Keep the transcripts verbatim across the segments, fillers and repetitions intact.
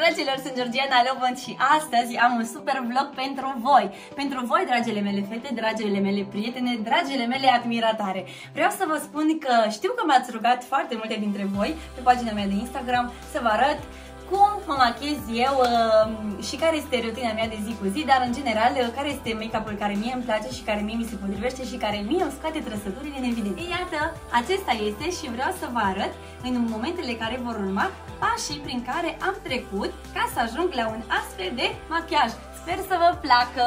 dragilor, sunt Georgiana Lobon și astăzi am un super vlog pentru voi. Pentru voi, dragile mele fete, dragile mele prietene, dragile mele admiratare. Vreau să vă spun că știu că m-ați rugat foarte multe dintre voi pe pagina mea de Instagram să vă arăt cum mă machiez eu uh, și care este rutina mea de zi cu zi, dar în general uh, care este make-up-ul care mie îmi place și care mie mi se potrivește și care mie îmi scoate trăsăturile în evidență. Iată, acesta este și vreau să vă arăt în momentele care vor urma pașii prin care am trecut ca să ajung la un astfel de machiaj. Sper să vă placă!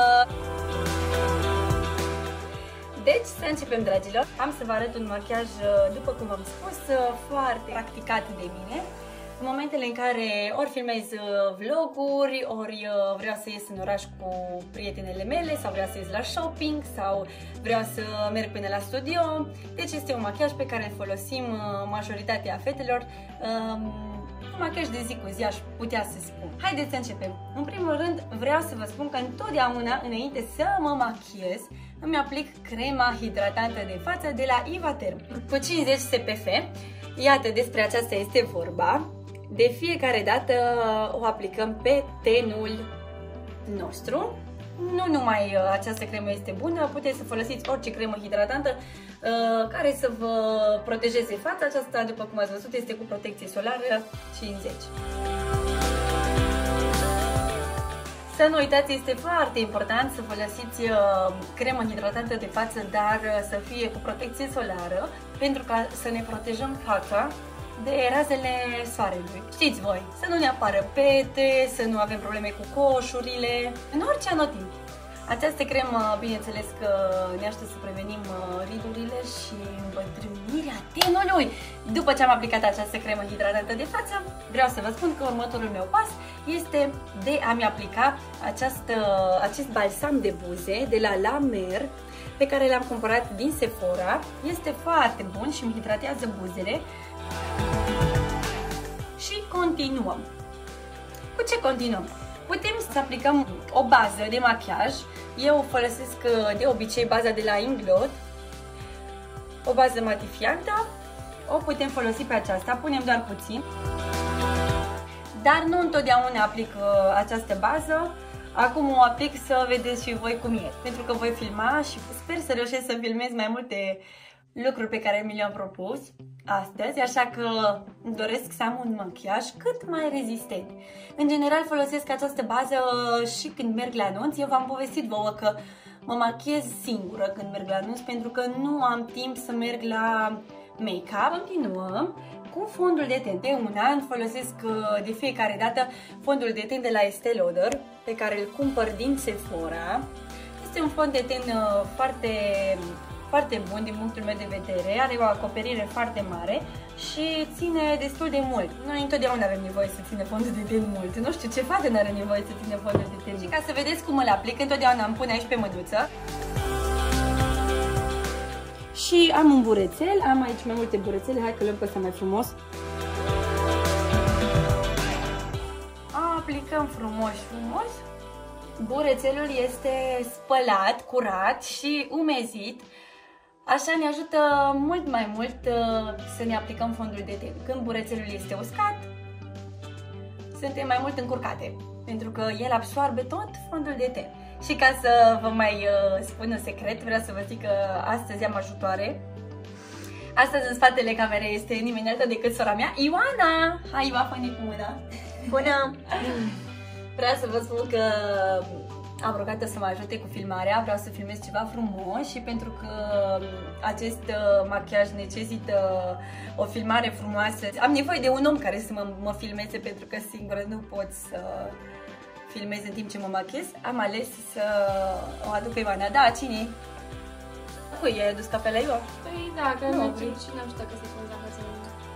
Deci, să începem, dragilor. Am să vă arăt un machiaj, după cum am spus, foarte practicat de mine. În momentele în care ori filmez vloguri, ori vreau să ies în oraș cu prietenele mele, sau vreau să ies la shopping, sau vreau să merg până la studio. Deci este un machiaj pe care îl folosim majoritatea fetelor. Un machiaj de zi cu zi, aș putea să spun. Haideți să începem. În primul rând, vreau să vă spun că întotdeauna, înainte să mă machiez, îmi aplic crema hidratantă de față de la Ivaterm cu cincizeci S P F. Iată, despre aceasta este vorba. De fiecare dată o aplicăm pe tenul nostru. Nu numai această cremă este bună, puteți să folosiți orice cremă hidratantă uh, care să vă protejeze fața. Aceasta, după cum ați văzut, este cu protecție solară cincizeci. Să nu uitați, este foarte important să folosiți uh, cremă hidratantă de față, dar uh, să fie cu protecție solară, pentru ca să ne protejăm fața de razele soarelui. Știți voi, să nu ne apară pete, să nu avem probleme cu coșurile, în orice anotimp. Această cremă, bineînțeles că ne ajută să prevenim ridurile și îmbătrânirea tenului. După ce am aplicat această cremă hidratantă de față, vreau să vă spun că următorul meu pas este de a-mi aplica această, acest balsam de buze de la La Mer, pe care l-am cumpărat din Sephora. Este foarte bun și îmi hidratează buzele. Și continuăm. Cu ce continuăm? Putem să aplicăm o bază de machiaj. Eu folosesc de obicei baza de la Inglot, o bază matifiantă. O putem folosi pe aceasta, punem doar puțin. Dar nu întotdeauna aplic această bază. Acum o aplic să vedeți și voi cum e. Pentru că voi filma și sper să reușesc să filmez mai multe lucruri pe care mi le-am propus astăzi, așa că îmi doresc să am un machiaj cât mai rezistent. În general folosesc această bază și când merg la anunț. Eu v-am povestit vouă că mă machiez singură când merg la anunț, pentru că nu am timp să merg la make-up. Continuăm cu fondul de ten. De un an folosesc de fiecare dată fondul de ten de la Estée Lauder, pe care îl cumpăr din Sephora. Este un fond de ten foarte foarte bun din punctul meu de vedere, are o acoperire foarte mare și ține destul de mult. Noi întotdeauna avem nevoie să ține fondul de ten mult. Nu știu ce fată n-are nevoie să ține fondul de ten. Și ca să vedeți cum îl aplic, întotdeauna îmi pun aici pe mânuță. Și am un burețel, am aici mai multe burețele, hai că luăm pe ăsta mai frumos. Aplicăm frumos, frumos. Burețelul este spălat, curat și umezit. Așa ne ajută mult mai mult să ne aplicăm fondul de ten. Când burețelul este uscat, suntem mai mult încurcate, pentru că el absorbe tot fondul de ten. Și ca să vă mai spun un secret, vreau să vă zic că astăzi am ajutoare. Astăzi în spatele camerei este nimeni altă decât sora mea, Ioana! Hai, Ioana, fă-ne cu mâna! Bună! Vreau să vă spun că am rugat-o să mă ajute cu filmarea, vreau să filmez ceva frumos și pentru că acest machiaj necesită o filmare frumoasă, am nevoie de un om care să mă, mă filmeze, pentru că singură nu pot să filmez în timp ce mă machiez. Am ales să o aduc pe Ioana. Da, cine? Cui i-ai adus cafea la Ioana? Păi da, că nu mergem și n-am știut că se pune la casă.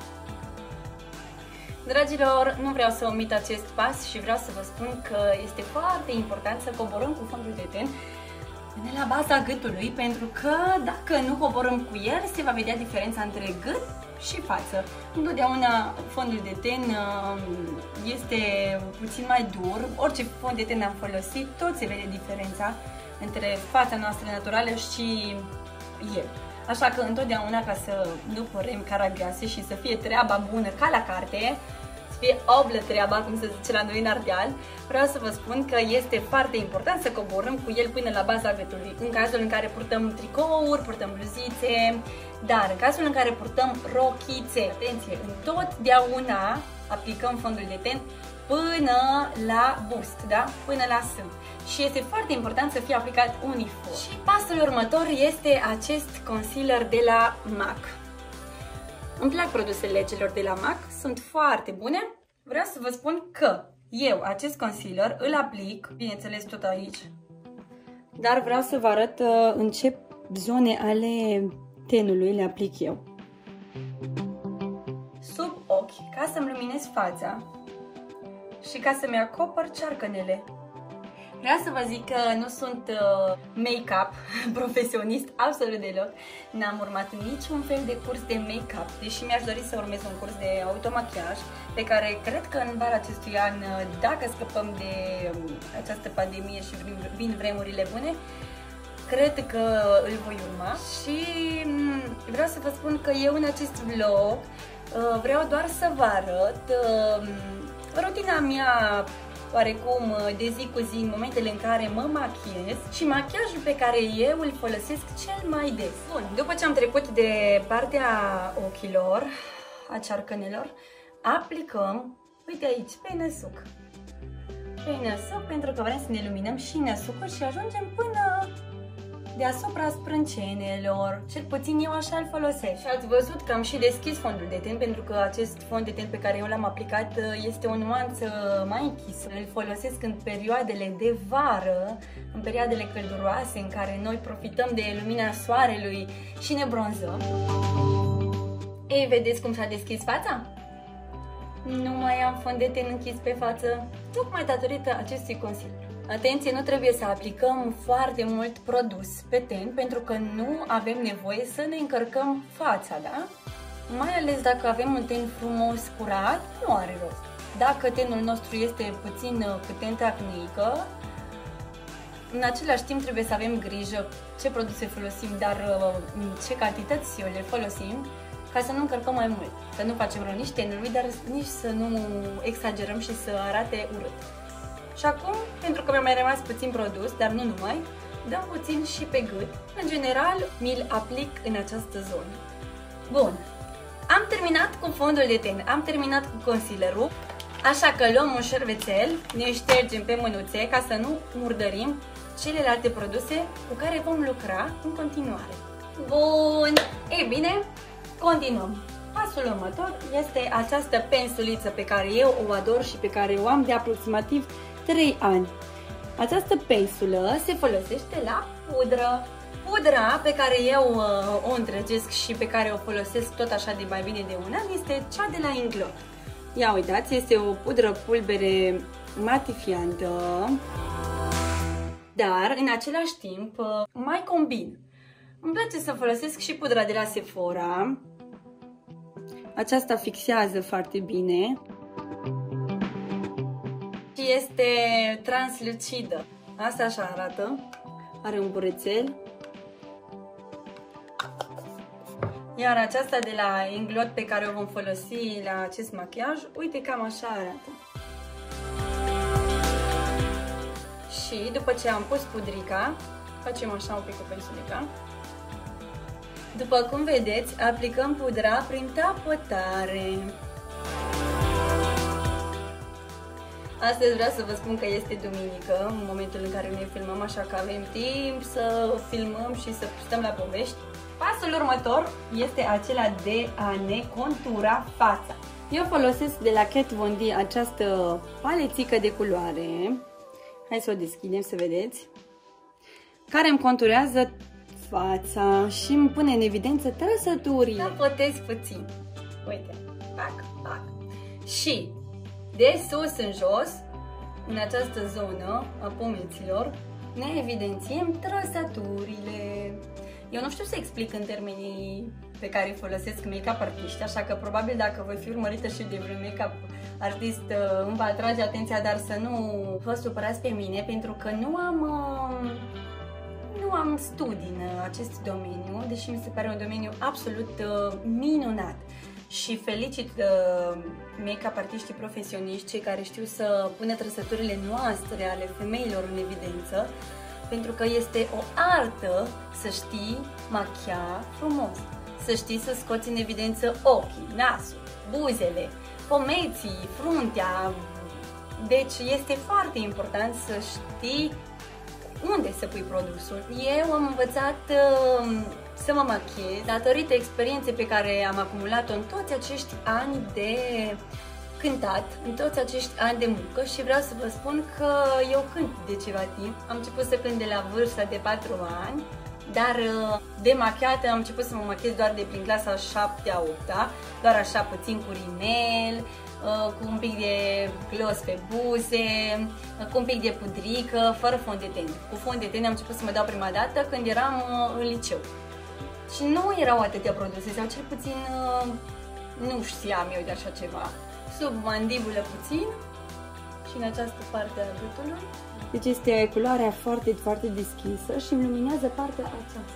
Dragilor, nu vreau să omit acest pas și vreau să vă spun că este foarte important să coborăm cu fondul de ten până la baza gâtului, pentru că dacă nu coborăm cu el, se va vedea diferența între gât și față. Întotdeauna fondul de ten este puțin mai dur, orice fond de ten am folosit, tot se vede diferența între fața noastră naturală și el. Așa că întotdeauna, ca să nu părem caragioase și să fie treaba bună ca la carte, fie oblă treaba, cum se zice la noi în Ardeal, vreau să vă spun că este foarte important să coborâm cu el până la baza gâtului. În cazul în care purtăm tricouri, purtăm bluzițe, dar în cazul în care purtăm rochițe, atenție, întotdeauna aplicăm fondul de ten până la bust, da? Până la sân. Și este foarte important să fie aplicat uniform. Și pasul următor este acest concealer de la MAC. Îmi plac produsele celor de la MAC, sunt foarte bune. Vreau să vă spun că eu acest concealer îl aplic, bineînțeles tot aici, dar vreau să vă arăt în ce zone ale tenului le aplic eu. Sub ochi, ca să-mi luminez fața și ca să-mi acopăr cearcănele. Vreau să vă zic că nu sunt uh, make-up profesionist absolut deloc. N-am urmat niciun fel de curs de make-up, deși mi-aș dori să urmez un curs de automachiaj, pe care cred că în vara acestui an, dacă scăpăm de um, această pandemie și vin, vin vremurile bune, cred că îl voi urma. Și um, vreau să vă spun că eu în acest vlog uh, vreau doar să vă arăt uh, rutina mea oarecum de zi cu zi, în momentele în care mă machiez și machiajul pe care eu îl folosesc cel mai des. Bun, după ce am trecut de partea ochilor, a cearcănelor, aplicăm, uite aici, pe năsuc. Pe năsuc, pentru că vrem să ne luminăm și năsucul și ajungem până deasupra sprâncenelor. Cel puțin eu așa îl folosesc. Și ați văzut că am și deschis fondul de ten, pentru că acest fond de ten pe care eu l-am aplicat este o nuanță mai închisă. Îl folosesc în perioadele de vară, în perioadele călduroase, în care noi profităm de lumina soarelui și ne bronzăm. Ei, vedeți cum s-a deschis fața? Nu mai am fond de ten închis pe față, tocmai datorită acestui concealer. Atenție, nu trebuie să aplicăm foarte mult produs pe ten, pentru că nu avem nevoie să ne încărcăm fața, da? Mai ales dacă avem un ten frumos, curat, nu are rost. Dacă tenul nostru este puțin cu tentă acneică, în același timp trebuie să avem grijă ce produse folosim, dar ce cantități le folosim, ca să nu încărcăm mai mult. Să nu facem rău nici tenului, dar nici să nu exagerăm și să arate urât. Și acum, pentru că mi-a mai rămas puțin produs, dar nu numai, dăm puțin și pe gât. În general, mi-l aplic în această zonă. Bun, am terminat cu fondul de ten, am terminat cu concealerul, așa că luăm un șervețel, ne ștergem pe mânuțe ca să nu murdărim celelalte produse cu care vom lucra în continuare. Bun, ei bine, continuăm. Pasul următor este această pensuliță pe care eu o ador și pe care o am de aproximativ trei ani. Această pensulă se folosește la pudră. Pudra pe care eu uh, o întregesc și pe care o folosesc tot așa de mai bine de un an este cea de la Inglot. Ia uitați, este o pudră pulbere matifiantă, dar în același timp uh, mai combin. Îmi place să folosesc și pudra de la Sephora. Aceasta fixează foarte bine și este translucidă. Asta așa arată. Are un burețel. Iar aceasta de la Inglot pe care o vom folosi la acest machiaj, uite cam așa arată. Și după ce am pus pudrica, facem așa un pic cu pensulica. După cum vedeți, aplicăm pudra prin tapotare. Astăzi vreau să vă spun că este duminică, în momentul în care ne filmăm, așa că avem timp să filmăm și să stăm la povești. Pasul următor este acela de a ne contura fața. Eu folosesc de la Kat Von D această palețică de culoare. Hai să o deschidem să vedeți. Care îmi conturează fața și îmi pune în evidență trăsăturile. Tapotez puțin. Uite. Pac, pac. Și de sus în jos, în această zonă a pomeților, ne evidențiem trăsăturile. Eu nu știu să explic în termenii pe care îi folosesc make-up artiști, așa că probabil dacă voi fi urmărită și de vreun make-up artist îmi va atrage atenția, dar să nu vă supărați pe mine, pentru că nu am, nu am studii în acest domeniu, deși mi se pare un domeniu absolut minunat. și felicit uh, make-up artiștii profesioniști, cei care știu să pună trăsăturile noastre ale femeilor în evidență, pentru că este o artă să știi machia frumos, să știi să scoți în evidență ochii, nasul, buzele, pomeții, fruntea. Deci este foarte important să știi unde să pui produsul. Eu am învățat uh, să mă machiez datorită experienței pe care am acumulat-o în toți acești ani de cântat, în toți acești ani de muncă, și vreau să vă spun că eu cânt de ceva timp. Am început să cânt de la vârsta de patru ani, dar uh, de machiată am început să mă machiez doar de prin clasa șaptea opta, doar așa puțin cu rimel, cu un pic de gloss pe buze, cu un pic de pudrică, fără fond de ten. Cu fond de ten am început să mă dau prima dată când eram în liceu. Și nu erau atâtea produse, sau cel puțin nu știam eu de așa ceva. Sub mandibulă puțin și în această parte a gâtului. Deci este culoarea foarte, foarte deschisă și îmi luminează partea aceasta.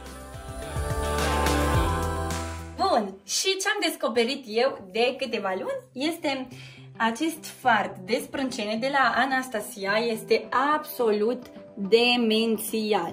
Bun, și ce am descoperit eu de câteva luni este acest fard de sprâncene de la Anastasia. Este absolut demențial.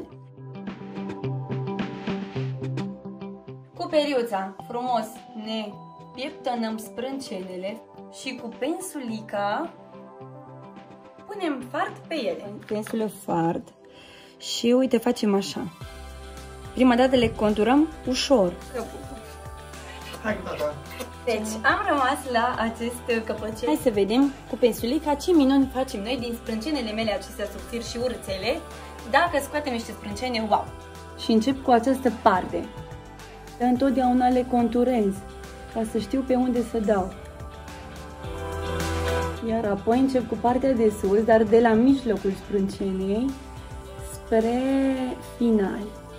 Cu periuța frumos ne pieptănăm sprâncenele și cu pensulica punem fard pe ele. Pensulă fard și uite, facem așa. Prima dată le conturăm ușor. Hai, tata. Deci am rămas la acest căpăcel. Hai să vedem cu pensulica ce minuni facem noi din sprâncenele mele acestea subțiri și urțele, dacă scoatem niște sprâncene, wow! Și încep cu această parte. Dar întotdeauna le conturez, ca să știu pe unde să dau. Iar apoi încep cu partea de sus, dar de la mijlocul sprâncenei spre final.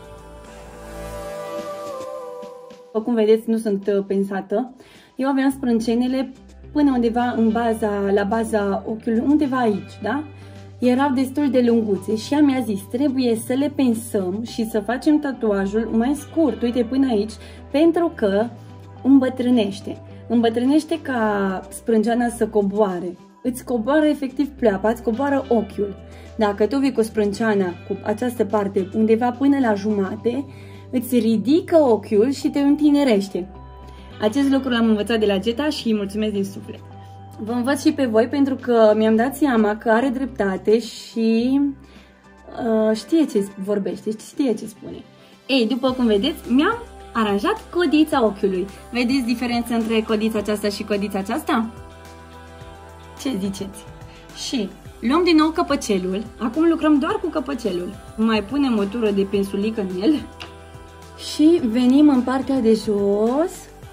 După cum vedeți, nu sunt pensată. Eu aveam sprâncenele până undeva în baza, la baza ochiului, undeva aici, da? Erau destul de lunguțe și ea mi-a zis, trebuie să le pensăm și să facem tatuajul mai scurt, uite, până aici, pentru că îmbătrânește. Îmbătrânește ca sprânceana să coboare. Îți coboară efectiv pleoapa, îți coboară ochiul. Dacă tu vii cu sprânceana, cu această parte, undeva până la jumate, îți ridică ochiul și te întinerește. Acest lucru l-am învățat de la Geta și îi mulțumesc din suflet. Vă învăț și pe voi pentru că mi-am dat seama că are dreptate și uh, știe ce vorbește, știe ce spune. Ei, după cum vedeți, mi-am aranjat codița ochiului. Vedeți diferența între codița aceasta și codița aceasta? Ce ziceți? Și luăm din nou căpăcelul. Acum lucrăm doar cu căpăcelul. Mai punem o tură de pensulică în el. Și venim în partea de jos,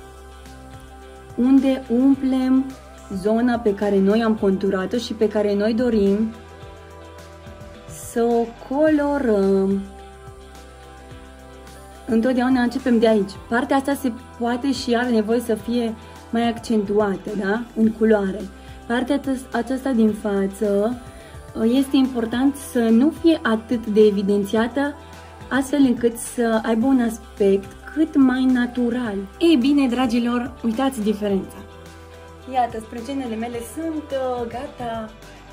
unde umplem zona pe care noi am conturat-o și pe care noi dorim să o colorăm. Întotdeauna începem de aici. Partea asta se poate și are nevoie să fie mai accentuată, da? În culoare. Partea aceasta din față este important să nu fie atât de evidențiată, astfel încât să aibă un aspect cât mai natural. Ei bine, dragilor, uitați diferența. Iată, sprâncenele mele sunt uh, gata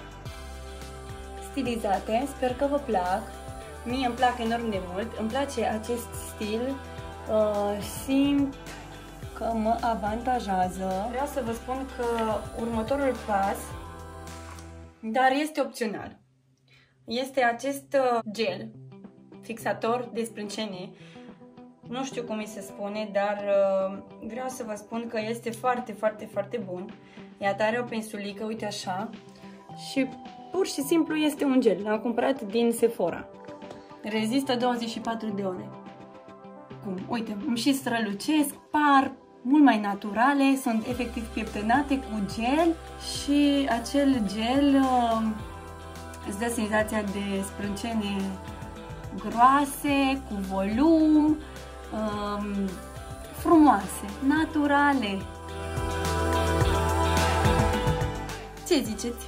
stilizate. Sper că vă plac. Mie îmi plac enorm de mult. Îmi place acest stil. Uh, simt că mă avantajează. Vreau să vă spun că următorul pas, dar este opțional, este acest uh, gel fixator de sprâncene. Nu știu cum îi se spune, dar uh, vreau să vă spun că este foarte, foarte, foarte bun. Iată, are o pensulică, uite așa, și pur și simplu este un gel. L-am cumpărat din Sephora. Rezistă douăzeci și patru de ore. Cum? Uite, îmi și strălucesc, par mult mai naturale, sunt efectiv pieptănate cu gel și acel gel uh, îți dă senzația de sprâncene groase, cu volum, um, frumoase, naturale. Ce ziceți?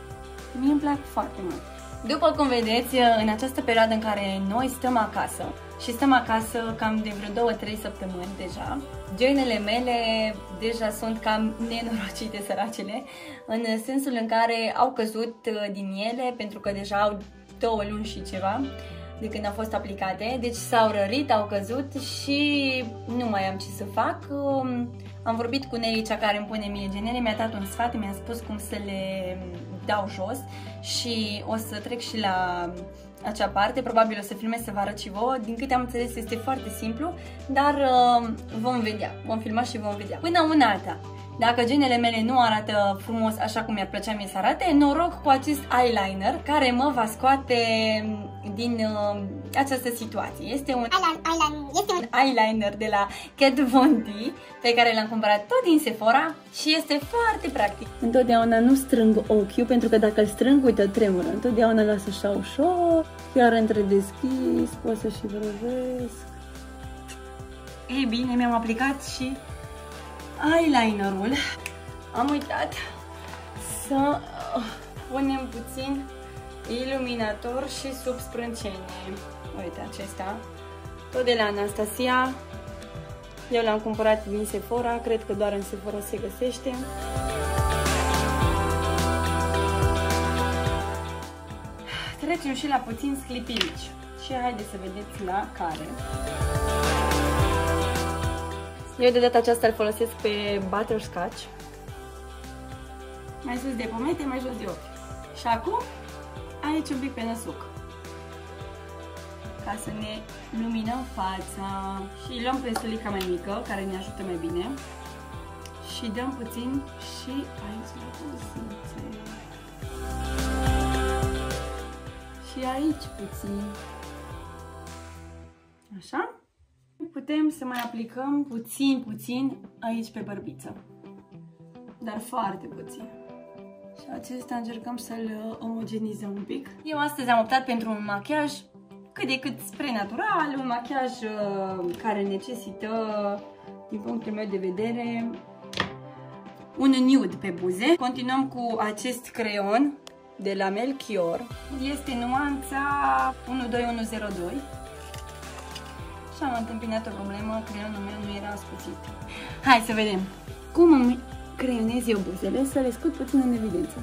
Mie îmi plac foarte mult. După cum vedeți, în această perioadă în care noi stăm acasă, și stăm acasă cam de vreo două trei săptămâni deja. Joinele mele deja sunt cam nenorocite, săracele, în sensul în care au căzut din ele pentru că deja au două luni și ceva de când au fost aplicate, deci s-au rărit, au căzut și nu mai am ce să fac. Am vorbit cu Nelly, cea care îmi pune mie genere, mi-a dat un sfat, mi-a spus cum să le dau jos și o să trec și la acea parte, probabil o să filmez să vă arăt și vouă. Din câte am înțeles este foarte simplu, dar uh, vom vedea, vom filma și vom vedea. Până una alta, dacă genele mele nu arată frumos așa cum mi-ar plăcea mie să arate, noroc cu acest eyeliner care mă va scoate din uh, această situație. Este un, eyeliner, este un eyeliner de la Kat Von D pe care l-am cumpărat tot din Sephora și este foarte practic. Întotdeauna nu strâng ochiul pentru că dacă îl strâng, uite, tremură. Întotdeauna las așa ușor, chiar între deschis, pot să și vrăvesc. Ei bine, mi-am aplicat și eyelinerul. Am uitat să punem puțin iluminator și sub sprâncene. Uite acesta, tot de la Anastasia. Eu l-am cumpărat din Sephora, cred că doar în Sephora se găsește. Trecem și la puțin sclipirici. Și haideți să vedeți la care. Eu de data aceasta îl folosesc pe Butterscotch. Mai sus de pomete, mai jos de ochi. Și acum, aici un pic pe năsuc. Ca să ne luminăm fața. Și luăm pensulica mai mică, care ne ajută mai bine. Și dăm puțin și aici la buzițe. Și aici puțin. Așa? Putem să mai aplicăm puțin, puțin aici pe bărbiță. Dar foarte puțin. Și acesta încercăm să-l omogenizăm un pic. Eu astăzi am optat pentru un machiaj cât de cât spre natural, un machiaj uh, care necesită, din punctul meu de vedere, un nude pe buze. Continuăm cu acest creion de la Melchior. Este nuanța unu doi unu zero doi. Și am întâmpinat o problemă, creionul meu nu era ascuțit. Hai să vedem cum îmi creionez eu buzele, să le scot puțin în evidență.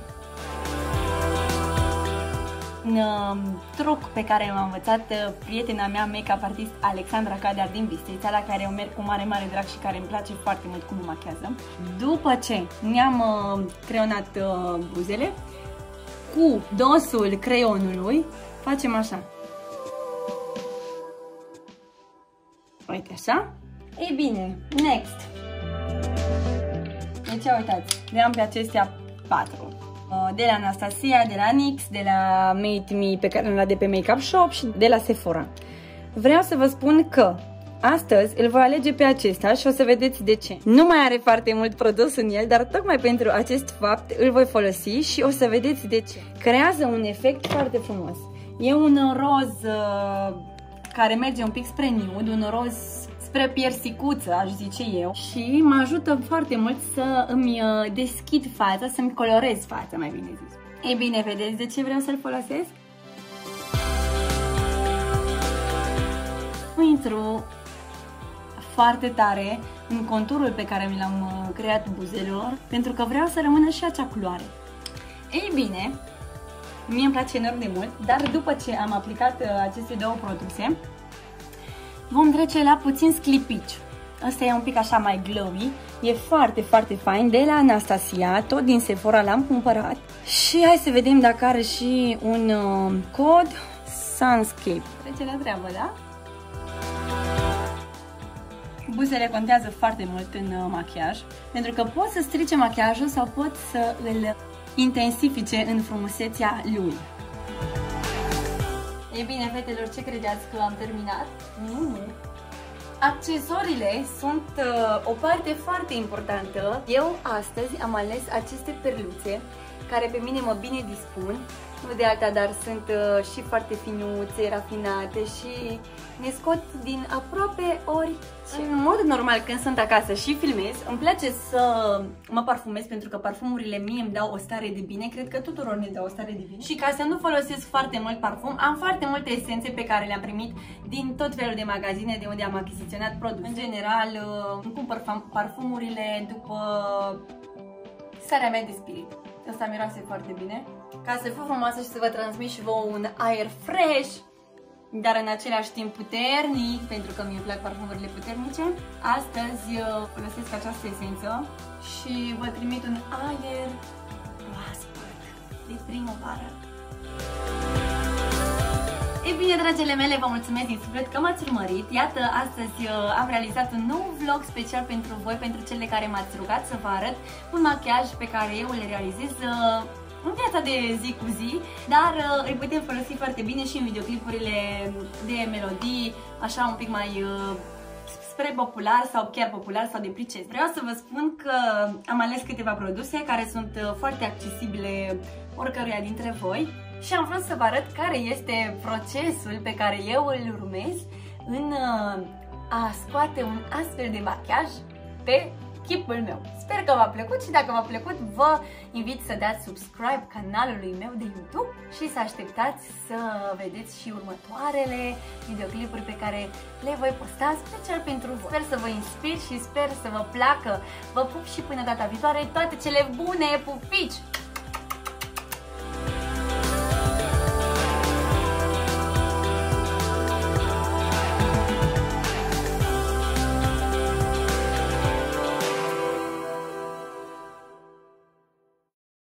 Un uh, truc pe care m-a învățat uh, prietena mea, make-up artist Alexandra Cadar din Bistrița, la care eu merg cu mare, mare drag și care îmi place foarte mult cum mă machează. După ce ne-am uh, creionat uh, buzele, cu dosul creionului facem așa. Uite așa. Ei bine, next. Deci uitați, le-am pe acestea patru. De la Anastasia, de la NYX, de la Made Me pe care l-am de pe Makeup Shop și de la Sephora. Vreau să vă spun că astăzi îl voi alege pe acesta și o să vedeți de ce. Nu mai are foarte mult produs în el, dar tocmai pentru acest fapt îl voi folosi și o să vedeți de ce. Creează un efect foarte frumos. E un roz uh, care merge un pic spre nude, un roz spre piersicuță, aș zice eu, și mă ajută foarte mult să îmi deschid fața, să-mi colorez fața, mai bine zis. Ei bine, vedeți de ce vreau să-l folosesc? Intru foarte tare în conturul pe care mi l-am creat buzelor, pentru că vreau să rămână și acea culoare. Ei bine, mie îmi place enorm de mult, dar după ce am aplicat aceste două produse, vom trece la puțin sclipici. Asta e un pic așa mai glowy, e foarte, foarte fain, de la Anastasia, tot din Sephora l-am cumpărat. Și hai să vedem dacă are și un uh, cod Sunscape. Trece la treabă, da? Buzele contează foarte mult în uh, machiaj, pentru că pot să strice machiajul sau pot să îl intensifice în frumusețea lui. E bine, fetelor, ce credeați că am terminat? Nu. Accesoriile sunt uh, o parte foarte importantă. Eu astăzi am ales aceste perluțe care pe mine mă bine dispun, nu de alta, dar sunt uh, și foarte finuțe, rafinate și ne scot din aproape orice. În mod normal, când sunt acasă și filmez, îmi place să mă parfumez pentru că parfumurile mie îmi dau o stare de bine, cred că tuturor ne dau o stare de bine. Și ca să nu folosesc foarte mult parfum, am foarte multe esențe pe care le-am primit din tot felul de magazine de unde am achiziționat produse. În general, uh, îmi cumpăr parfumurile după starea mea de spirit. Asta miroase foarte bine. Ca să fiu frumoasă și să vă transmit și vouă un aer fresh, dar în același timp puternic, pentru că mi-e plac parfumurile puternice, astăzi folosesc această esență și vă trimit un aer proaspăt de primăvară. Ei bine, dragile mele, vă mulțumesc din suflet că m-ați urmărit. Iată, astăzi am realizat un nou vlog special pentru voi, pentru cele care m-ați rugat să vă arăt un machiaj pe care eu îl realizez în viața de zi cu zi, dar îi putem folosi foarte bine și în videoclipurile de melodii, așa un pic mai spre popular sau chiar popular sau de prices. Vreau să vă spun că am ales câteva produse care sunt foarte accesibile oricăruia dintre voi și am vrut să vă arăt care este procesul pe care eu îl urmez în a scoate un astfel de machiaj pe chipul meu. Sper că v-a plăcut și dacă v-a plăcut, vă invit să dați subscribe canalului meu de YouTube și să așteptați să vedeți și următoarele videoclipuri pe care le voi posta special pentru voi. Sper să vă inspir și sper să vă placă. Vă pup și până data viitoare, toate cele bune, pupici!